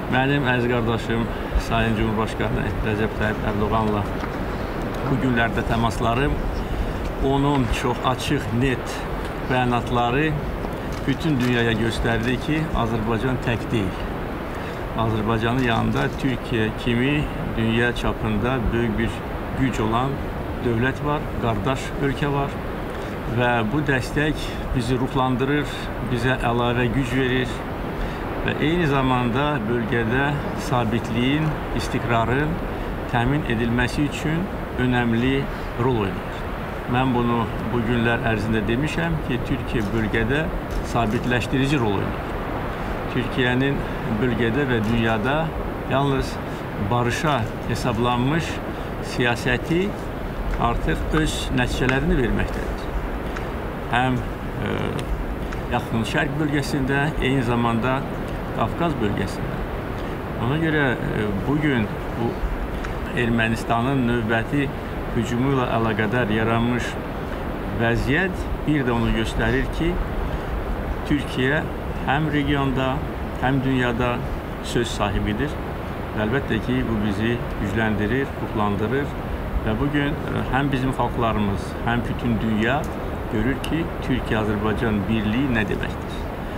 Mənim əziz qardaşım Sayın Cumhurbaşqanı Rəcəb Tayyip Ərdoğanla bu günlərdə təmaslarım, onun çox açıq, net bəyanatları bütün dünyaya göstərdi ki, Azərbaycan tək deyil. Azərbaycanın yanında Türkiyə kimi dünya çapında böyük bir güc olan dövlət var, qardaş ölkə var və bu dəstək bizi ruhlandırır, bizə əlavə güc verir və eyni zamanda bölgədə sabitliyin, istiqrarın təmin edilməsi üçün önəmli rol oynayır. Mən bunu bu günlər ərzində demişəm ki, Türkiyə bölgədə sabitləşdirici rol oynayır. Türkiyənin bölgədə və dünyada yalnız barışa hesablanmış siyasəti artıq öz nəticələrini verməkdədir. Həm Yaxın Şərq bölgəsində, eyni zamanda Qafqaz bölgəsində. Ona görə bugün bu Ermənistanın növbəti hücumu ilə əlaqədar yaranmış vəziyyət bir də onu göstərir ki, Türkiyə həm regionda, həm dünyada söz sahibidir. Əlbəttə ki, bu bizi gücləndirir, ruhlandırır və bugün həm bizim xalqlarımız, həm bütün dünya görür ki, Türkiyə-Azərbaycan birliyi nə deməkdir.